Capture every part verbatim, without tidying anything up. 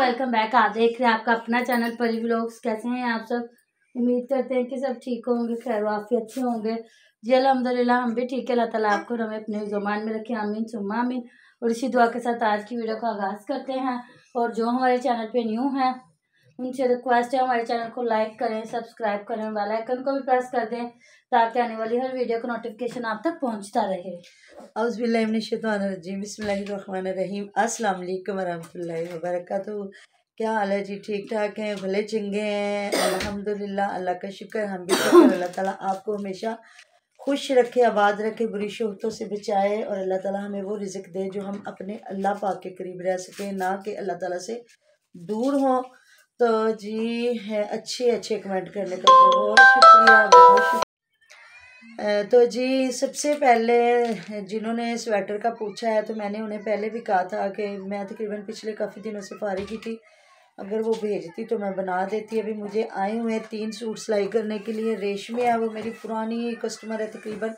Welcome back. आप देख रहे हैं आपका अपना चैनल परी व्लॉग्स। कैसे हैं आप सब? उम्मीद करते हैं कि सब ठीक होंगे, खैर वाफी अच्छे होंगे जी। अल्हम्दुलिल्लाह हम भी ठीक है। अल्लाह ताला आपको हमें अपने ज़ुबान में रखे, आमीन सुम्मा आमीन। और इसी दुआ के साथ आज की वीडियो का आगाज़ करते हैं। और जो हमारे चैनल पे न्यू हैं उनसे रिक्वेस्ट है हमारे चैनल को लाइक करें, सब्सक्राइब करें, बेल आइकन को भी प्रेस कर दें ताकि आने वाली हर वीडियो का नोटिफिकेशन आप तक पहुंचता रहे। औज़ुबिल्लाहिमिनश्शैतानिर्रजीम बिस्मिल्लाहिर्रहमानिर्रहीम अस्सलाम वालेकुम वरहमतुल्लाहि वबरकातुहू। क्या हाल है जी? ठीक ठाक हैं, भले चंगे हैं अल्हम्दुलिल्लाह। अल्लाह का शुक्र, हम भी शुक्र। अल्लाह ताला आपको हमेशा खुश रखे, आबाद रखे, बुरी शोहतों से बचाए और अल्लाह ताला हमें वो रिज़्क दे जो हम अपने अल्लाह पाक के करीब रह सकें, ना कि अल्लाह ताला से दूर हों। तो जी है अच्छे अच्छे कमेंट करने का बहुत शुक्रिया, बहुत शुक्रिया। तो जी सबसे पहले जिन्होंने स्वेटर का पूछा है तो मैंने उन्हें पहले भी कहा था कि मैं तकरीबन पिछले काफ़ी दिनों से फारिग की थी, अगर वो भेजती तो मैं बना देती। अभी मुझे आए हुए तीन सूट सिलाई करने के लिए। रेशमी है, वो मेरी पुरानी कस्टमर है, तकरीबन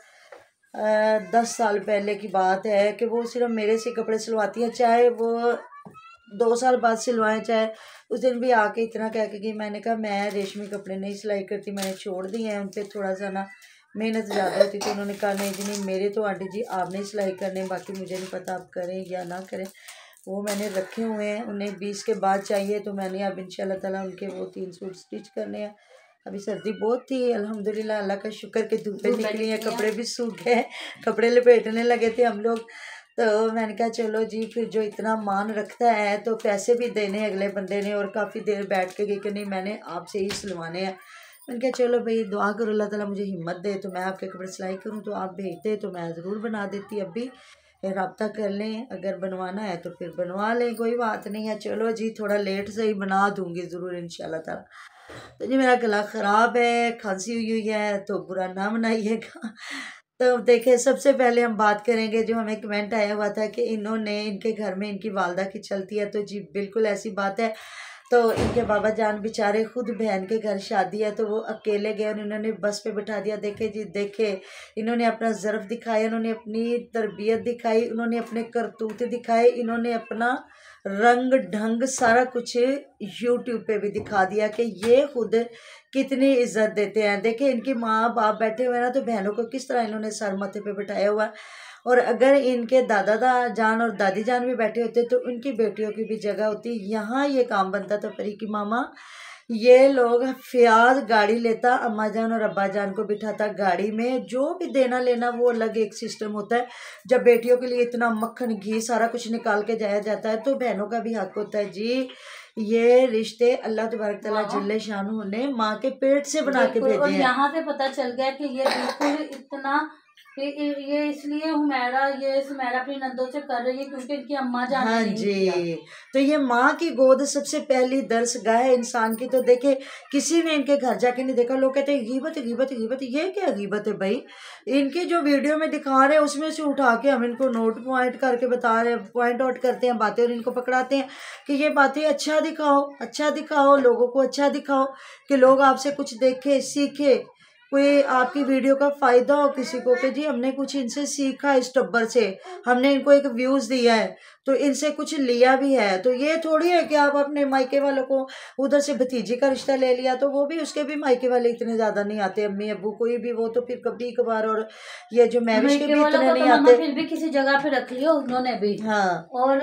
दस साल पहले की बात है कि वो सिर्फ मेरे से कपड़े सिलवाती है, चाहे वो दो साल बाद सिलवाएं। चाहे उस दिन भी आके इतना कह के गई। मैंने कहा मैं रेशमी कपड़े नहीं सिलाई करती, मैंने छोड़ दिए हैं, उन पर थोड़ा सा ना मेहनत ज़्यादा होती थी। उन्होंने कहा नहीं जी नहीं, मेरे तो आंटी जी आप नहीं सिलाई करने, बाकी मुझे नहीं पता आप करें या ना करें। वो मैंने रखे हुए हैं, उन्हें बीस के बाद चाहिए तो मैंने अब इंशाल्लाह ताला उनके वो तीन सूट स्टिच करने हैं। अभी सर्दी बहुत थी, अल्हम्दुलिल्लाह अल्लाह का शुक्र के धूपें निकली हैं, कपड़े भी सूख गए, कपड़े लपेटने लगे थे हम लोग। तो मैंने कहा चलो जी, फिर जो इतना मान रखता है तो पैसे भी देने अगले बंदे ने। और काफ़ी देर बैठ के गई कि नहीं मैंने आपसे ही सिलवाने हैं। मैंने कहा चलो भाई दुआ करो अल्लाह ताला मुझे हिम्मत दे तो मैं आपके कपड़े सिलाई करूँ, तो आप भेजते तो मैं ज़रूर बना देती। अब भी रब्ता कर लें, अगर बनवाना है तो फिर बनवा लें, कोई बात नहीं है। चलो जी थोड़ा लेट से ही बना दूँगी ज़रूर इंशाल्लाह ताला। तो जी मेरा गला ख़राब है, खांसी हुई हुई है, तो बुरा ना मनाइएगा। तो देखिए सबसे पहले हम बात करेंगे, जो हमें कमेंट आया हुआ था कि इन्होंने इनके घर में इनकी वालदा की चलती है। तो जी बिल्कुल ऐसी बात है। तो इनके बाबा जान बेचारे खुद बहन के घर शादी है तो वो अकेले गए और इन्होंने बस पे बिठा दिया। देखे जी देखे, इन्होंने अपना ज़र्फ दिखाया, इन्होंने अपनी तरबियत दिखाई, इन्होंने अपने करतूत दिखाए, इन्होंने अपना रंग ढंग सारा कुछ यूट्यूब पे भी दिखा दिया कि ये खुद कितनी इज्जत देते हैं। देखिए इनकी माँ बाप बैठे हुए ना, तो बहनों को किस तरह इन्होंने सर माथे पे बिठाया हुआ। और अगर इनके दादा दा जान और दादी जान भी बैठे होते तो उनकी बेटियों की भी जगह होती। यहाँ ये काम बनता था परी की मामा, ये लोग फ़ियाज गाड़ी लेता, अम्मा जान और अब्बा जान को बिठाता गाड़ी में, जो भी देना लेना वो अलग एक सिस्टम होता है। जब बेटियों के लिए इतना मक्खन घी सारा कुछ निकाल के जाया जाता है तो बहनों का भी हक होता है जी। ये रिश्ते अल्लाह तबारक तआला जल्ले शानहू ने माँ के पेट से बना के भेजे हैं। यहाँ पे पता चल गया कि ये बिल्कुल इतना ये इसलिए हुमैरा ये सुमैरा अपनी नंदों से कर रही है क्योंकि इनकी अम्मा जान हाँ नहीं जी किया। तो ये माँ की गोद सबसे पहली दर्सगाह है इंसान की। तो देखे किसी ने इनके घर जाके नहीं देखा, लोग कहते हैं गीबत गीबत गीबत, ये क्या गीबत है भाई? इनकी जो वीडियो में दिखा रहे हैं उसमें से उठा के हम इनको नोट पॉइंट करके बता रहे हैं, पॉइंट आउट करते हैं बातें और इनको पकड़ाते हैं कि ये बातें अच्छा दिखाओ, अच्छा दिखाओ, लोगों को अच्छा दिखाओ कि लोग आपसे कुछ देखे सीखे, कोई आपकी वीडियो का फ़ायदा हो किसी को कि जी हमने कुछ इनसे सीखा, इस टब्बर से हमने इनको एक व्यूज़ दिया है तो इनसे कुछ लिया भी है। तो ये थोड़ी है कि आप अपने मायके वालों को उधर से भतीजी का रिश्ता ले लिया तो वो भी उसके भी मायके वाले इतने ज़्यादा नहीं आते, अम्मी अब्बू कोई भी, वो तो फिर कभी कभार। और ये जो मैविश के भी इतने नहीं आते, फिर भी किसी जगह पे रख लिया उन्होंने भी। हाँ और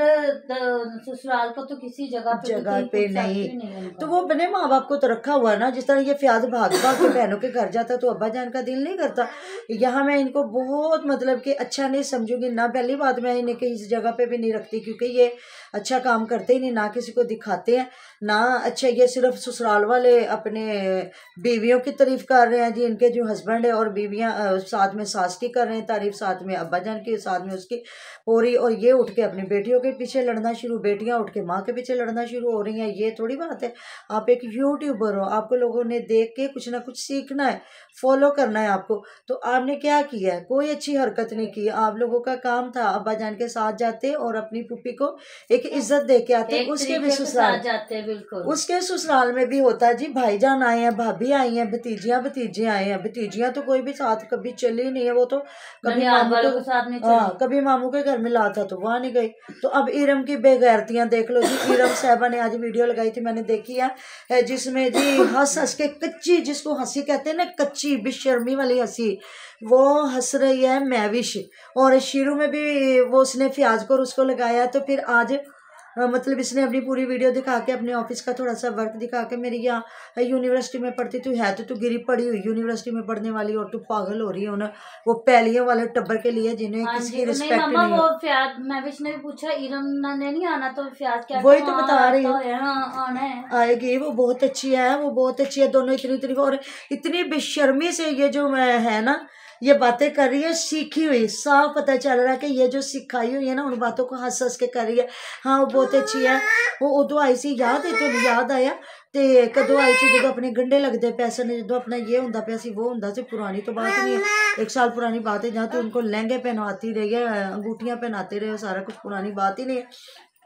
ससुराल को तो किसी जगह पे जगह पे नहीं, नहीं। तो वो अपने माँ बाप को तो रखा हुआ ना। जिस तरह ये फ्याद भाग भाग के बहनों के घर जाता तो अब्बा जान का दिल नहीं करता। यहाँ मैं इनको बहुत मतलब कि अच्छा नहीं समझूंगी ना। पहली बात मैं इन्हें कहीं इस जगह पे भी नहीं रखती क्योंकि ये अच्छा काम करते ही नहीं, ना किसी को दिखाते हैं ना। अच्छा ये सिर्फ ससुराल वाले अपने बीवियों की तारीफ कर रहे हैं जी, इनके जो हस्बैंड है और बीवियाँ साथ में सास की कर रहे हैं तारीफ, साथ में अब्बा जान की, साथ में उसकी हो रही। और ये उठ के अपनी बेटियों के पीछे लड़ना शुरू, बेटियां उठ के माँ के पीछे लड़ना शुरू हो रही हैं। ये थोड़ी बात है। आप एक यूट्यूबर हो, आपको लोगों ने देख के कुछ ना कुछ सीखना है, फॉलो करना है आपको। तो आपने क्या किया है? कोई अच्छी हरकत नहीं की। आप लोगों का काम था अब्बा जान के साथ जाते और अपनी फूफी को एक इज्जत दे के आते हैं, उसके भी ससुराल जाते हैं। बिल्कुल उसके ससुराल में भी होता है जी, भाईजान आए हैं, भाभी आई हैं, भतीजियां भतीजे आए हैं। भतीजियां तो कोई भी साथ कभी चली नहीं है, वो तो कभी मामू के साथ नहीं चली। हाँ, कभी मामू के घर में लाता तो वहां नहीं गई। तो अब इरम की बेगैरतियां देख लो जी। इरम साहबा ने आज वीडियो लगाई थी, मैंने देखी है, जिसमें जी हंस हंस के कच्ची, जिसको हंसी कहते हैं ना, कच्ची बेशर्मी वाली हंसी, वो हंस रही है महविश। और शुरू में भी वो उसने फ्याज को उसको लगाया, तो फिर आज मतलब इसने अपनी पूरी वीडियो दिखा के अपने ऑफिस का थोड़ा सा वर्क दिखा के, मेरी यहाँ यूनिवर्सिटी में पढ़ती तू है तो तू गिरी पड़ी हुई यूनिवर्सिटी में पढ़ने वाली, और तू पागल हो रही है ना वो पहलियों वाले टब्बर के लिए जिन्हें किसी की रिस्पेक्ट नहीं, नहीं वो फ्याज महविश ने भी पूछा इरम ने नहीं आना, तो फ्याज क्या वही तो बता रही हूँ, आएगी। वो बहुत अच्छी है, वो बहुत अच्छी है, दोनों इतनी इतनी और इतनी बेशर्मी से ये जो है ना ये बातें कर रही है, सीखी हुई, साफ पता चल रहा है कि ये जो सिखाई हुई है ना उन बातों को हंस हंस के कर रही है। हाँ वो बहुत अच्छी है। वो उदो आई सी, याद है तो याद आया ते कदों आई सी जो अपने गंढे लगते पैसे ने, जो अपना ये होंदा पे सी वो होंदा सी, पुरानी तो बात नहीं है, एक साल पुरानी बात है, जहाँ तो उनको लहंगे पहनवाती रही है, अंगूठियाँ पहनाते रहे, सारा कुछ पुरानी बात ही नहीं है।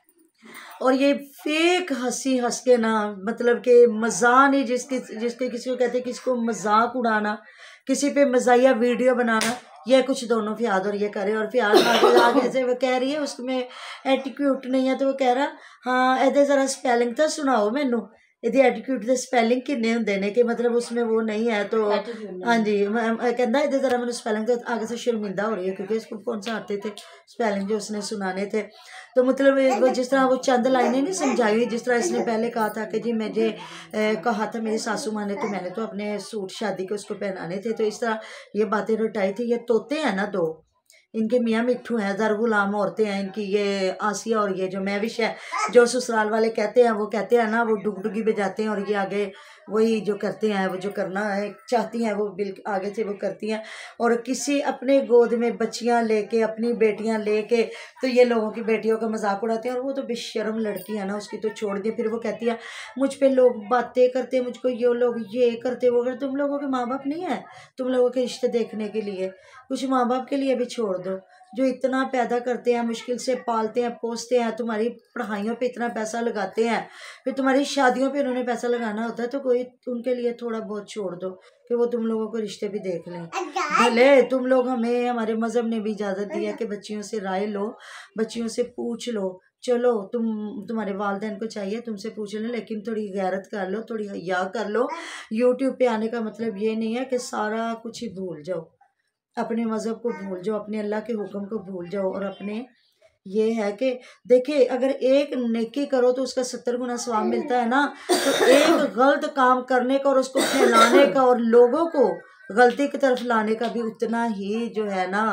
और ये फेक हंसी हंस के ना, मतलब कि मजा नहीं, जिसके जिसके किसी को कहते किसी को मजाक उड़ाना, किसी पे मजाया वीडियो बनाना, ये कुछ दोनों फ्याद और ये करे। और फ्याद आगे आगे से वो कह रही है उसमें एटिक्यूट नहीं है, तो वो कह रहा हाँ एदे जरा स्पेलिंग तो सुनाओ मैनू, यदि एटिक्यूट के स्पेलिंग किन्ने होंदे ने, कि मतलब उसमें वो नहीं है तो हाँ जी कहना इधर जरा मैंने स्पेलिंग, तो आगे से शर्मिंदा हो रही है क्योंकि इसको कौन सा आते थे स्पेलिंग जो उसने सुनाने थे। तो मतलब वो जिस तरह वो चंद लाइनें नहीं समझाई, जिस तरह इसने पहले कहा था कि जी मुझे कहा था मेरी सासू माँ ने, तो मैंने तो अपने सूट शादी के उसको पहनाने थे, तो इस तरह ये बातें रटाई थी। ये तोते हैं ना दो, इनके मियाँ मिट्ठू हैं, दर गुलाम औरतें हैं इनकी, ये आसिया और ये जो महविश है, जो ससुराल वाले कहते हैं वो कहते हैं ना वो डुगडुगी बजाते हैं, और ये आगे वही जो करते हैं, वो जो करना है चाहती हैं वो बिल आगे से वो करती हैं। और किसी अपने गोद में बच्चियां लेके, अपनी बेटियां लेके, तो ये लोगों की बेटियों का मजाक उड़ाते हैं। और वो तो बेशर्म लड़की है ना, उसकी तो छोड़ दी। फिर वो कहती है मुझ पे लोग बातें करते, मुझको ये लोग ये करते वो करते। तुम लोगों के माँ बाप नहीं है तुम लोगों के रिश्ते देखने के लिए? कुछ माँ बाप के लिए भी छोड़ दो, जो इतना पैदा करते हैं, मुश्किल से पालते हैं पोसते हैं, तुम्हारी पढ़ाइयों पे इतना पैसा लगाते हैं, फिर तुम्हारी शादियों पे उन्होंने पैसा लगाना होता है, तो कोई उनके लिए थोड़ा बहुत छोड़ दो कि वो तुम लोगों को रिश्ते भी देख लें। भले तुम लोग, हमें हमारे मज़हब ने भी इजाज़त दी है कि बच्चियों से राय लो, बच्चियों से पूछ लो, चलो तुम तुम्हारे वालिदैन को चाहिए तुमसे पूछ लें, लेकिन थोड़ी गैरत कर लो, थोड़ी हया कर लो। यूट्यूब पे आने का मतलब ये नहीं है कि सारा कुछ ही भूल जाओ, अपने मज़हब को भूल जाओ, अपने अल्लाह के हुक्म को भूल जाओ, और अपने ये है कि देखिए अगर एक नेकी करो तो उसका सत्तर गुना सवाब मिलता है ना, तो एक गलत काम करने का और उसको फैलाने का और लोगों को गलती की तरफ लाने का भी उतना ही जो है ना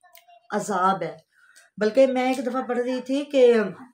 अजाब है। बल्कि मैं एक दफ़ा पढ़ रही थी कि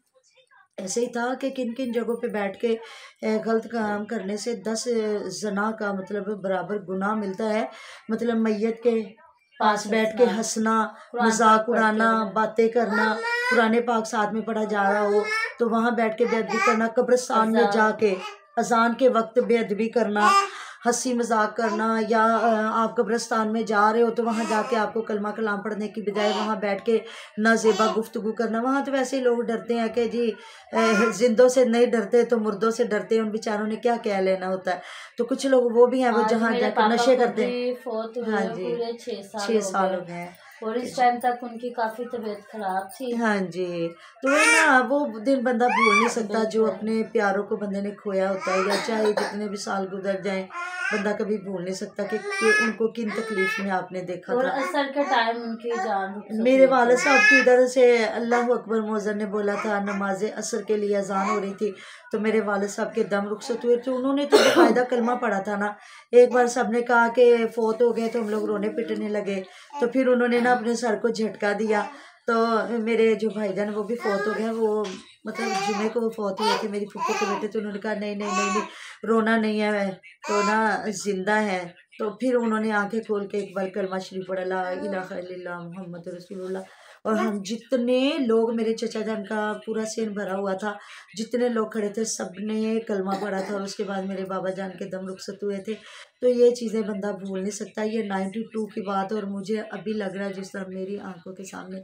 ऐसे ही था कि किन किन जगहों पे बैठ के गलत काम करने से दस जना का मतलब बराबर गुनाह मिलता है। मतलब मैयत के पास बैठ के हंसना, मजाक उड़ाना, बातें करना, पुराने पाक साथ में पढ़ा जा रहा हो तो वहाँ बैठ के बेअदबी करना, कब्रिस्तान में जाके अजान के वक्त बेअदबी करना, हंसी मजाक करना, या आप कब्रिस्तान में जा रहे हो तो वहाँ जाके आपको कलमा कलाम पढ़ने की बजाय वहाँ बैठ के नाजेबा गुफ्तगू करना। वहाँ तो वैसे ही लोग डरते हैं कि जी जिंदों से नहीं डरते तो मुर्दों से डरते हैं, उन बेचारों ने क्या कह लेना होता है। तो कुछ लोग वो भी हैं वो जहाँ जाकर नशे करते हैं। हाँ जी, छः साल हो गए और इस टाइम तक उनकी काफी तबीयत खराब थी। हाँ जी, तो वो ना वो दिन बंदा भूल नहीं सकता जो अपने प्यारों को बंदे ने खोया होता है, या चाहे जितने भी साल गुजर जाएं बंदा कभी भूल नहीं सकता कि, कि उनको किन तकलीफ में आपने देखा और था। असर के टाइम उनकी जान मेरे वालिद साहब की इधर से अल्लाह अकबर मौज़न ने बोला था, नमाज असर के लिए अजान हो रही थी तो मेरे वालिद साहब के दम रुखसत हुए थे। उन्होंने तो बाकायदा कलमा पढ़ा था ना। एक बार सब ने कहा कि फोत हो गए तो हम लोग रोने पिटने लगे, तो फिर उन्होंने ना अपने सर को झटका दिया। तो मेरे जो भाईजान वो भी फोत हो गए, वो मतलब जुमे को वो फोत हुए थे मेरी फुफ्फो के बेटे। तो उन्होंने कहा नहीं नहीं नहीं नहीं रोना नहीं है, तो ना जिंदा है। तो फिर उन्होंने आंखें खोल के एक बार कलमा शरीफ पढ़ा, ला इलाहा इल्लल्लाह मुहम्मद रसूलुल्लाह। और हम जितने लोग, मेरे चचा जान का पूरा सीन भरा हुआ था, जितने लोग खड़े थे सब ने कलमा पढ़ा था। और उसके बाद मेरे बाबा जान के दम रुखसत हुए थे। तो ये चीज़ें बंदा भूल नहीं सकता। ये नाइन्टी टू की बात, और मुझे अभी लग रहा है जिस तरह मेरी आंखों के सामने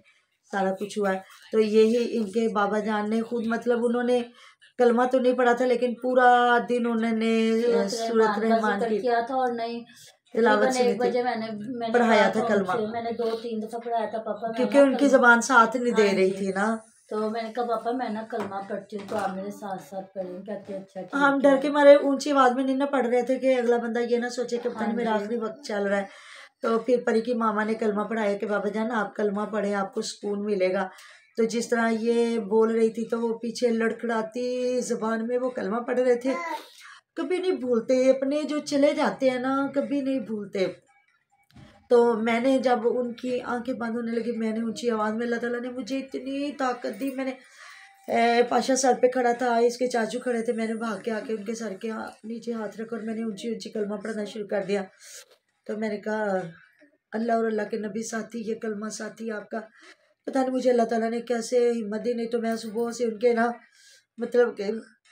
सारा कुछ हुआ है। तो यही इनके बाबा जान ने खुद मतलब उन्होंने कलमा तो नहीं पढ़ा था लेकिन पूरा दिन उन्होंने सूरत रहमान की किया था और नहीं तिलावत सुनी एक बजे मैंने, मैंने पढ़ाया था कलमा। मैंने दो तीन दफा पढ़ाया था पापा, क्योंकि उनकी जबान साथ नहीं दे रही थी ना, तो मैंने कहा पापा मैं ना कलमा पढ़ती हूँ तो आप मेरे साथ साथ पढ़ें। कहते अच्छा। हम डर के मारे ऊंची आवाज में नहीं ना पढ़ रहे थे कि अगला बंदा ये ना सोचे कि पता नहीं मेरा आखिरी वक्त चल रहा है। तो फिर परी की मामा ने कलमा पढ़ाया कि बाबा जान आप कलमा पढ़े आपको सुकून मिलेगा। तो जिस तरह ये बोल रही थी तो वो पीछे लड़खड़ाती जबान में वो कलमा पढ़ रहे थे। कभी नहीं भूलते अपने जो चले जाते हैं ना, कभी नहीं भूलते। तो मैंने जब उनकी आंखें बंद होने लगी मैंने ऊंची आवाज़ में, अल्लाह ताला ने मुझे इतनी ताकत दी। मैंने पाशा सर पे खड़ा था, इसके चाचू खड़े थे, मैंने भाग के आके उनके सर के नीचे हाथ रख और मैंने ऊंची ऊंची कलमा पढ़ना शुरू कर दिया। तो मैंने कहा अल्लाह और अल्लाह के नबी साथी, ये कलमा साथी आपका पता नहीं मुझे अल्लाह ताला ने कैसे हिम्मत दी। नहीं तो मैं सुबह से उनके ना मतलब के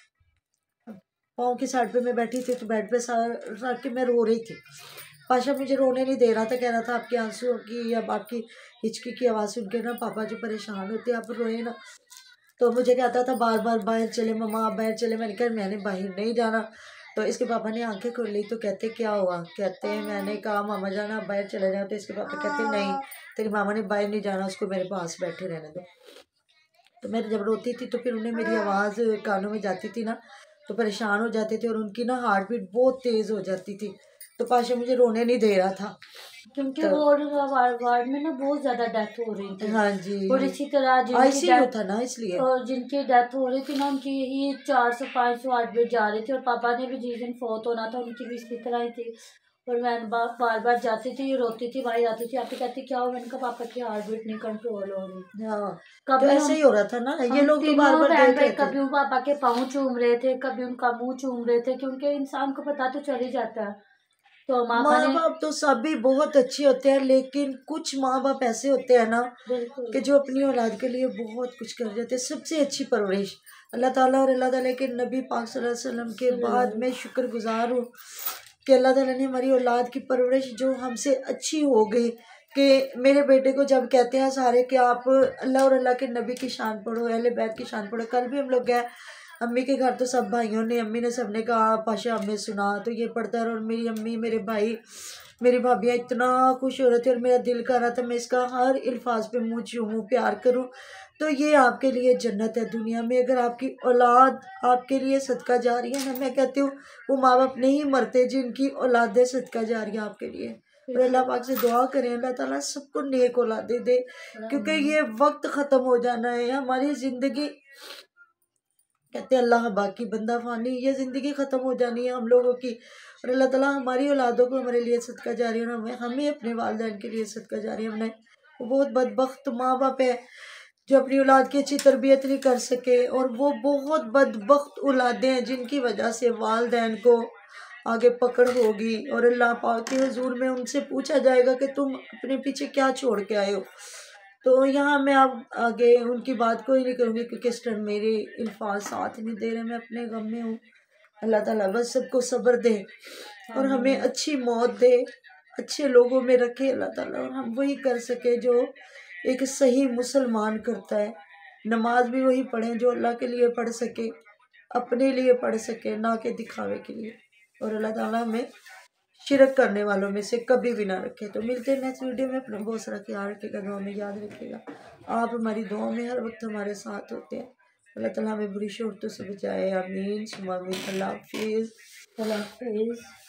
पाँव की साइड पे मैं बैठी थी तो बेड पे सर रख के मैं रो रही थी। पाशा मुझे रोने नहीं दे रहा था, कह रहा था आपके आंसू की या आपकी हिचकी की आवाज़ सुन के ना पापा जो परेशान होते आप रोए ना। तो मुझे कहता था बार बार बाहर चले मम्मा आप बाहर चले। मैंने कहा मैंने बाहर नहीं जाना। तो इसके पापा ने आंखें खोल ली तो कहते क्या हुआ, कहते हैं मैंने कहा मामा जाना आप बाहर चले जाओ। तो इसके पापा कहते नहीं तेरी मामा ने बाहर नहीं जाना, उसको मेरे पास बैठे रहने दो। तो मैं जब रोती थी तो फिर उन्हें मेरी आवाज़ कानों में जाती थी ना तो परेशान हो जाते थे और उनकी ना हार्ट बीट बहुत तेज़ हो जाती थी। तो पाशा मुझे रोने नहीं दे रहा था क्योंकि तो, वार्ड वार्ड में ना बहुत ज्यादा डेथ हो रही थी। हाँ जी। और इसी तरह जिनकी डेथ था ना इसलिए और जिनकी डेथ हो रही थी ना उनकी ही चार सौ पाँच सौ हार्ट बीट जा रही थी। और पापा ने भी जिस दिन फोत होना था उनकी भी इसी तरह ही थी। और मैं बार बार जाती थी रोती थी भाई आती थी आपकी कहती क्या हो, मैंने कहा पापा की हार्ट बीट नहीं कंट्रोल हो रही। हाँ कभी तो ऐसे ही हो रहा था ना, ये लोग तो बार बार देख रहे थे। कभी पापा के पाँव चूम रहे थे, कभी उनका मुंह चूम रहे थे, क्योंकि इंसान को पता तो चल ही जाता है। तो माँ बाप तो सभी बहुत अच्छे होते हैं लेकिन कुछ माँ बाप ऐसे होते हैं ना कि जो अपनी औलाद के लिए बहुत कुछ कर जाते हैं। सबसे अच्छी परवरिश अल्लाह ताला और अल्लाह ताला के नबी पाक सल्लल्लाहु अलैहि वसल्लम के बाद मैं शुक्रगुजार हूँ कि अल्लाह ताला ने हमारी औलाद की परवरिश जो हमसे अच्छी हो गई। कि मेरे बेटे को जब कहते हैं सारे कि आप अल्लाह और अल्लाह के नबी की शान पढ़ो, अहले बैत की शान पढ़ो। कल भी हम लोग गए अम्मी के घर तो सब भाइयों ने अम्मी ने सबने कहा पाशा हमें सुना तो ये पढ़ता है। और मेरी अम्मी मेरे भाई मेरी भाभियाँ इतना खुश हो रहे थे और मेरा दिल कर रहा था मैं इसका हर अल्फाज पे मुँह चूमूँ प्यार करूँ। तो ये आपके लिए जन्नत है दुनिया में। अगर आपकी औलाद आपके लिए सदका जारी है ना, मैं कहती हूँ वो माँ बाप नहीं मरते जिनकी औलादें सदका जारी आपके लिए। और अल्लाह पाक से दुआ करें अल्लाह ताला सबको नेक औलादे दे, क्योंकि ये वक्त ख़त्म हो जाना है। हमारी ज़िंदगी कहते अल्लाह बाकी बंदा फानी, ये ज़िंदगी ख़त्म हो जानी है हम लोगों की। और अल्लाह ताला हमारी औलादों को हमारे लिए सदका जारी है, हमें हमें अपने वालिदैन के लिए सदका जारी बनाए। वो बहुत बदबख्त माँ बाप है जो अपनी औलाद की अच्छी तरबियत नहीं कर सके। और वो बहुत बदबख्त औलादें हैं जिनकी वजह से वालिदैन को आगे पकड़ होगी और अल्लाह पाक के हुजूर में उनसे पूछा जाएगा कि तुम अपने पीछे क्या छोड़ के आए हो। तो यहाँ मैं अब आगे उनकी बात को ही नहीं करूँगी क्योंकि इस टाइम मेरे अल्फाज साथ नहीं दे रहे, मैं अपने गम में हूँ। अल्लाह ताला बस सबको सब्र दे और हमें अच्छी मौत दे, अच्छे लोगों में रखे अल्लाह ताला, और हम वही कर सके जो एक सही मुसलमान करता है। नमाज भी वही पढ़ें जो अल्लाह के लिए पढ़ सके, अपने लिए पढ़ सके, ना कि दिखावे के लिए। और अल्लाह ताला हमें शिरक करने वालों में से कभी भी ना रखे। तो मिलते हैं नेक्स्ट वीडियो में। अपना बहुत सारा ख्याल रखिएगा, दुआ में याद रखिएगा। आप हमारी दुआ में हर वक्त हमारे साथ होते हैं। अल्लाह ताला हमें बुरी शोहरतों से बचाए, आमीन सुमा आमीन। अल्लाह हाफिज़। अल्लाह हाफिज़।